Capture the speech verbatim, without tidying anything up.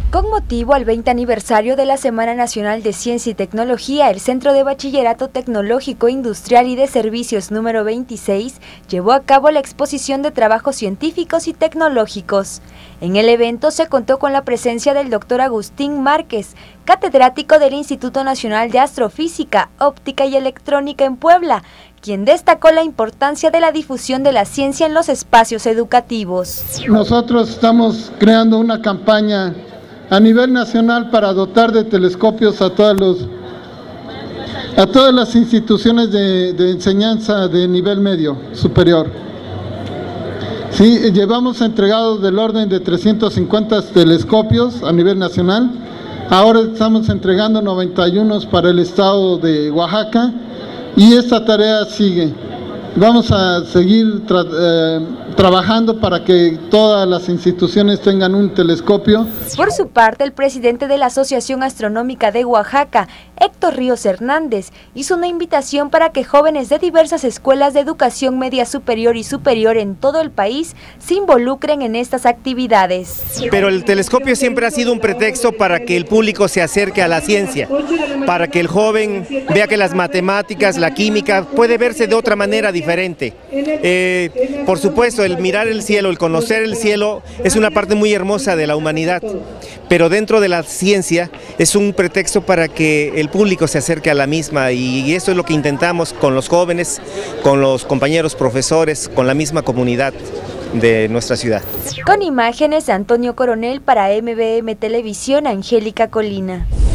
Con motivo al veinte aniversario de la Semana Nacional de Ciencia y Tecnología, el Centro de Bachillerato Tecnológico Industrial y de Servicios número veintiséis llevó a cabo la exposición de trabajos científicos y tecnológicos. En el evento se contó con la presencia del doctor Agustín Márquez, catedrático del Instituto Nacional de Astrofísica, Óptica y Electrónica en Puebla, quien destacó la importancia de la difusión de la ciencia en los espacios educativos. Nosotros estamos creando una campaña a nivel nacional para dotar de telescopios a todos los a todas las instituciones de, de enseñanza de nivel medio superior. Sí, llevamos entregados del orden de trescientos cincuenta telescopios a nivel nacional. Ahora estamos entregando noventa y uno para el estado de Oaxaca y esta tarea sigue. Vamos a seguir tra eh, trabajando para que todas las instituciones tengan un telescopio. Por su parte, el presidente de la Asociación Astronómica de Oaxaca, Héctor Ríos Hernández, hizo una invitación para que jóvenes de diversas escuelas de educación media superior y superior en todo el país se involucren en estas actividades. Pero el telescopio siempre ha sido un pretexto para que el público se acerque a la ciencia, para que el joven vea que las matemáticas, la química, puede verse de otra manera diferente. Eh, por supuesto, el mirar el cielo, el conocer el cielo es una parte muy hermosa de la humanidad, pero dentro de la ciencia es un pretexto para que el público se acerque a la misma, y eso es lo que intentamos con los jóvenes, con los compañeros profesores, con la misma comunidad de nuestra ciudad. Con imágenes de Antonio Coronel para M B M Televisión, Angélica Colina.